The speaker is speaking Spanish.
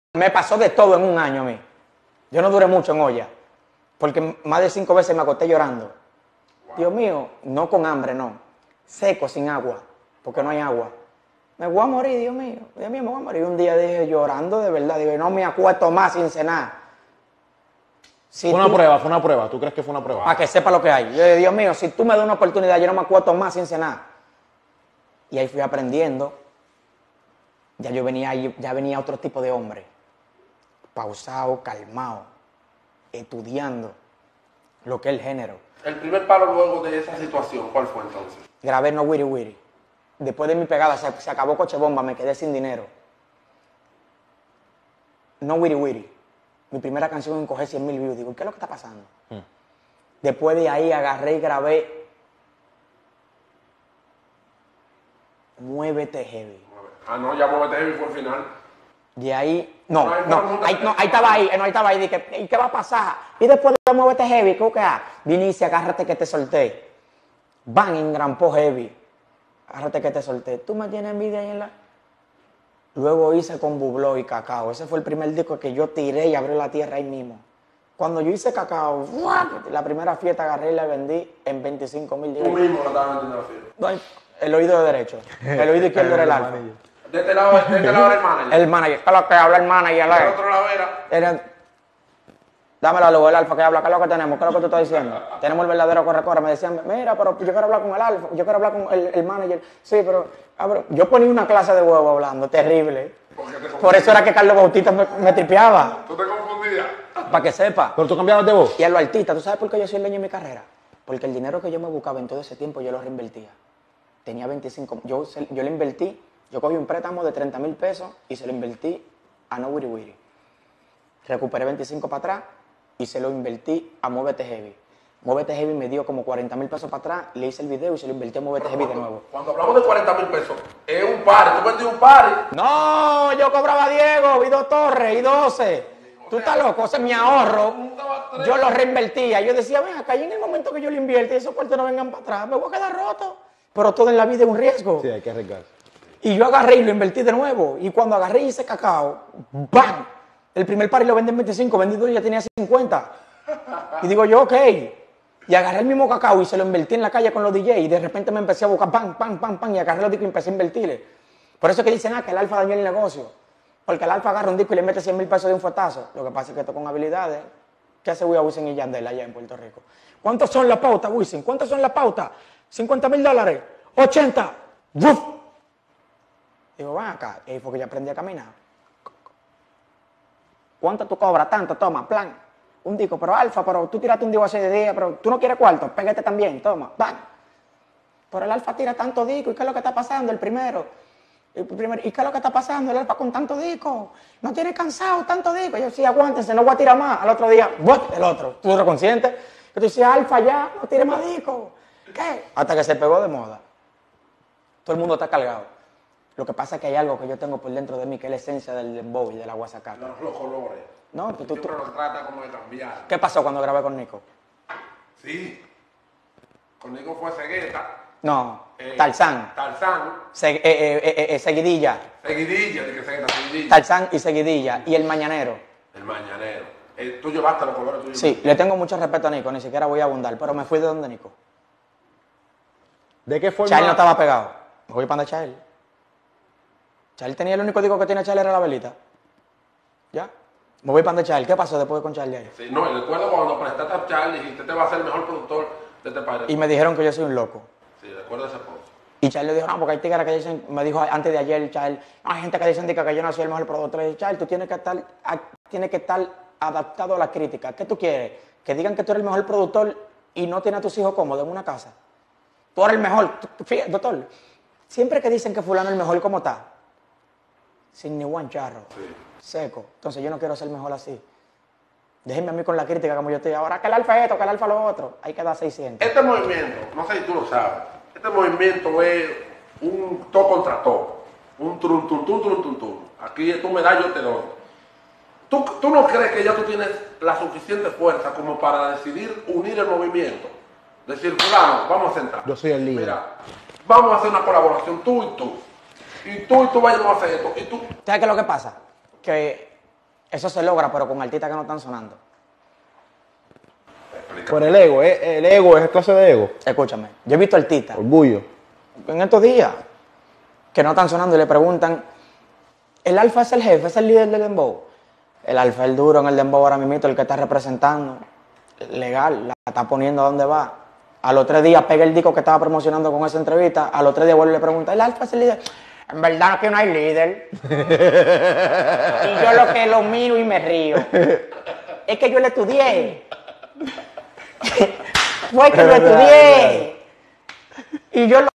Me pasó de todo en un año a mí. Yo no duré mucho en olla, porque más de 5 veces me acosté llorando. Wow. Dios mío, no con hambre, no. Seco, sin agua, porque no hay agua. Me voy a morir, Dios mío, me voy a morir. Un día dije, llorando de verdad, digo, no me acuesto más sin cenar. Si fue una prueba. ¿Tú crees que fue una prueba? Para que sepa lo que hay. Yo dije, Dios mío, si tú me das una oportunidad, yo no me acuesto más sin cenar. Y ahí fui aprendiendo. Ya venía otro tipo de hombre. Pausado, calmado, estudiando lo que es el género. El primer palo luego de esa situación, ¿cuál fue entonces? Grabé No Wiri Wiri. Después de mi pegada se acabó Coche Bomba, me quedé sin dinero. No Wiri Wiri. Mi primera canción en coger 100,000 views. Digo, ¿qué es lo que está pasando? Después de ahí agarré y grabé Muévete Heavy. No, ya Muévete Heavy fue el final. De ahí, ahí estaba ahí, dije, ¿y qué va a pasar? Y después de Muévete Heavy, ¿qué va? Vinice, agárrate que te solté. Van, engrampó Heavy. Agárrate que te solté. Tú me tienes envidia ahí en la... Luego hice con Bubló y Cacao. Ese fue el primer disco que yo tiré y abrió la tierra ahí mismo. Cuando yo hice Cacao, la primera fiesta agarré y la vendí en 25,000 Tú mismo lo estabas vendiendo la fiesta. No, el oído derecho. El oído izquierdo era el alfa. De este lado era el manager. El manager. ¿Qué es lo que habla el manager? ¿De otro lado era? Dame la luz, el alfa que habla. ¿Qué es lo que tenemos? ¿Qué es lo que tú estás diciendo? Tenemos el verdadero corre-corre. Me decían, mira, pero yo quiero hablar con el alfa. Yo quiero hablar con el manager. Sí, pero yo ponía una clase de huevo hablando. Terrible. Por eso era que Carlos Bautista me tripeaba. ¿Tú te confundías? Para que sepa. ¿Pero tú cambiabas de voz? Y a los artistas, ¿tú sabes por qué yo soy el dueño de mi carrera? Porque el dinero que yo me buscaba en todo ese tiempo yo lo reinvertía. Tenía 25. Yo le invertí. Yo cogí un préstamo de 30,000 pesos y se lo invertí a No Wiri Wiri. Recuperé 25 para atrás y se lo invertí a Muévete Heavy. Muévete Heavy me dio como 40,000 pesos para atrás, le hice el video y se lo invertí a Muévete Heavy de nuevo. Cuando hablamos de 40,000 pesos, es un party. ¿Tú vendías un party? No, yo cobraba Diego, y 2 torres, y 12. Tú estás loco, ese es mi ahorro. Yo lo reinvertía. Yo decía, ven acá, y en el momento que yo lo invierto y esos cuartos no vengan para atrás, me voy a quedar roto. Pero todo en la vida es un riesgo. Sí, hay que arriesgarse. Y yo agarré y lo invertí de nuevo. Y cuando agarré y hice Cacao, ¡bam! El primer par lo vendí en 25, vendido y ya tenía 50. Y digo yo, ok. Y agarré el mismo Cacao y se lo invertí en la calle con los DJ. Y de repente me empecé a buscar pam, pam, pam, pam. Y agarré los discos y empecé a invertirle. Por eso es que dicen, que el alfa dañó el negocio. Porque el alfa agarra un disco y le mete 100,000 pesos de un fuetazo. Lo que pasa es que esto con habilidades. ¿Qué hace Wisin y Yandel allá en Puerto Rico? ¿Cuántos son las pautas, Wisin? ¿Cuántos son las pautas? $50,000. 80. ¡Uf! Digo, van acá. Y ahí fue que yo aprendí a caminar. ¿Cuánto tú cobras? Tanto, toma, plan. Un disco, pero alfa, pero tú tiraste un disco hace de día, pero tú no quieres cuarto, pégate también, toma, van. Pero el alfa tira tanto disco, ¿y qué es lo que está pasando? El primero. ¿Y qué es lo que está pasando? El alfa con tanto disco. No tiene cansado, tanto disco. Yo decía, aguántense, no voy a tirar más. Al otro día, ¡bot! El otro. ¿Tú eres consciente? Yo decía, alfa ya, no tire más disco. ¿Qué? Hasta que se pegó de moda. Todo el mundo está cargado. Lo que pasa es que hay algo que yo tengo por dentro de mí, que es la esencia del dembow y de la guasacata. Los colores. No, tú siempre nos trata como de cambiar. ¿Qué pasó cuando grabé con Nico? Sí. Con Nico fue Cegueta. No, Tarzán. Seguidilla. Seguidilla, de que Cegueta, Seguidilla. Tarzán y Seguidilla. Y El Mañanero. El Mañanero. Tú llevaste los colores tuyos. Sí, le tengo mucho respeto a Nico, ni siquiera voy a abundar, pero me fui de donde Nico. ¿De qué forma? Chael no estaba pegado. Me voy para donde Chael. Chael tenía el único disco que tiene Chael era La Velita. ¿Ya? Me voy para donde Chael. ¿Qué pasó después con Chael de ahí? Sí, no, recuerdo cuando presentaste a Chael, dijiste, te va a ser el mejor productor de este país. Y me dijeron que yo soy un loco. Sí, recuerdo ese post. Y Chael le dijo, no, porque hay tigres que dicen, me dijo antes de ayer, Chael, no, hay gente que dicen que yo no soy el mejor productor. Y dije, Chael, tú tienes que estar adaptado a la crítica. ¿Qué tú quieres? Que digan que tú eres el mejor productor y no tienes a tus hijos cómodos en una casa. Tú eres el mejor. Fíjate, doctor, siempre que dicen que fulano es el mejor, ¿cómo está? Sin ni buen charro. Sí. Seco. Entonces yo no quiero ser mejor así. Déjenme a mí con la crítica como yo estoy ahora. Que el alfa esto, que el alfa lo otro. Hay que dar 600. Este movimiento, no sé si tú lo sabes, este movimiento es un todo contra todo. Un trum, tum, tum, tum, tum, tum. Aquí tú me das, yo te doy. ¿Tú no crees que ya tú tienes la suficiente fuerza como para decidir unir el movimiento? Decir, fulano, vamos a sentar. Yo soy el líder. Mira, vamos a hacer una colaboración, tú y tú. Y tú vayamos a hacer esto. Y tú. ¿Sabes qué es lo que pasa? Que Eso se logra, pero con artistas que no están sonando. Por el ego, es clase de ego. Escúchame, yo he visto artistas Orgullo. en estos días que no están sonando y le preguntan, ¿el Alfa es el jefe, es el líder del dembow? El Alfa es el duro en el dembow ahora mismo, el que está representando. Legal, la está poniendo a dónde va. A los 3 días pega el disco que estaba promocionando con esa entrevista, a los 3 días vuelve y le pregunta, ¿el Alfa es el líder? En verdad que no hay líder. Y yo lo que lo miro y me río. Es que yo le estudié. Fue que lo estudié. Y yo